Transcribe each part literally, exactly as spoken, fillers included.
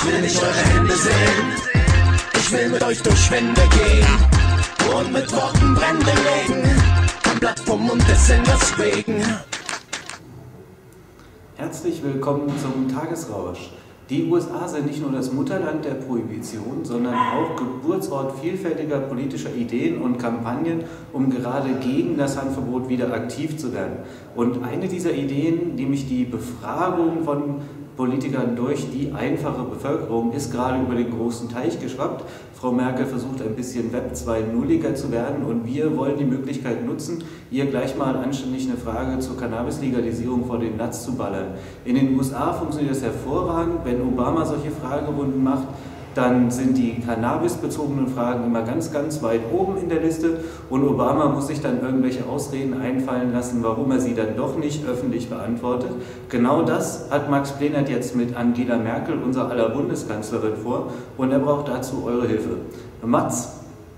Ich will nicht eure Hände sehen, ich will mit euch durch Wände gehen und mit Worten Brände legen. Ein Blatt vom Mund des Senders wegen. Herzlich willkommen zum Tagesrausch. Die U S A sind nicht nur das Mutterland der Prohibition, sondern auch Geburtsort vielfältiger politischer Ideen und Kampagnen, um gerade gegen das Hanfverbot wieder aktiv zu werden. Und eine dieser Ideen, nämlich die Befragung von Politikern durch die einfache Bevölkerung, ist gerade über den großen Teich geschwappt. Frau Merkel versucht ein bisschen Web zwei Punkt null-iger zu werden und wir wollen die Möglichkeit nutzen, ihr gleich mal anständig eine Frage zur Cannabis-Legalisierung vor den Latz zu ballern. In den U S A funktioniert das hervorragend. Wenn Obama solche Fragerunden macht, dann sind die Cannabis-bezogenen Fragen immer ganz, ganz weit oben in der Liste und Obama muss sich dann irgendwelche Ausreden einfallen lassen, warum er sie dann doch nicht öffentlich beantwortet. Genau das hat Max Plenert jetzt mit Angela Merkel, unserer aller Bundeskanzlerin, vor und er braucht dazu eure Hilfe. Mats?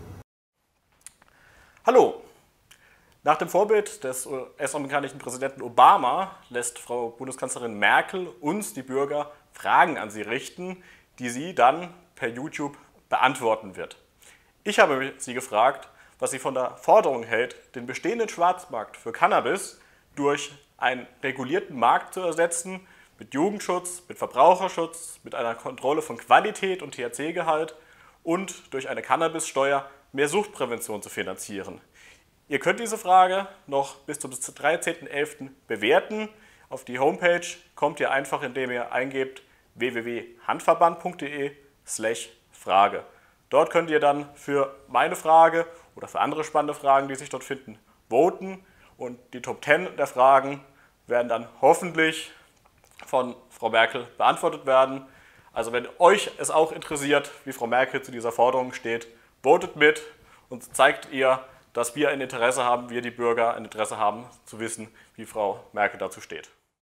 Hallo! Nach dem Vorbild des U S-amerikanischen Präsidenten Obama lässt Frau Bundeskanzlerin Merkel uns, die Bürger, Fragen an sie richten, die sie dann per YouTube beantworten wird. Ich habe sie gefragt, was sie von der Forderung hält, den bestehenden Schwarzmarkt für Cannabis durch einen regulierten Markt zu ersetzen, mit Jugendschutz, mit Verbraucherschutz, mit einer Kontrolle von Qualität und T H C-Gehalt und durch eine Cannabissteuer mehr Suchtprävention zu finanzieren. Ihr könnt diese Frage noch bis zum dreizehnten elften bewerten. Auf die Homepage kommt ihr einfach, indem ihr eingebt w w w punkt hanfverband punkt de slash Frage. Dort könnt ihr dann für meine Frage oder für andere spannende Fragen, die sich dort finden, voten und die Top zehn der Fragen werden dann hoffentlich von Frau Merkel beantwortet werden. Also wenn euch es auch interessiert, wie Frau Merkel zu dieser Forderung steht, votet mit und zeigt ihr, dass wir ein Interesse haben, wir die Bürger ein Interesse haben, zu wissen, wie Frau Merkel dazu steht.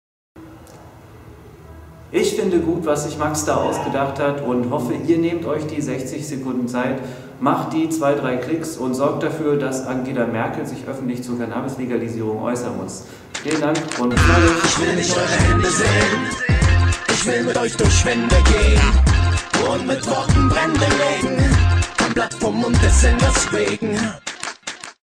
Ich finde gut, was sich Max da ausgedacht hat und hoffe, ihr nehmt euch die sechzig Sekunden Zeit, macht die zwei, drei Klicks und sorgt dafür, dass Angela Merkel sich öffentlich zur Cannabis-Legalisierung äußern muss. Vielen Dank und bis bald. Ich will nicht eure Hände sehen, ich will mit euch durch Wände gehen und mit Worten Brände legen. Ein Blatt vom Mund des Senders wegen.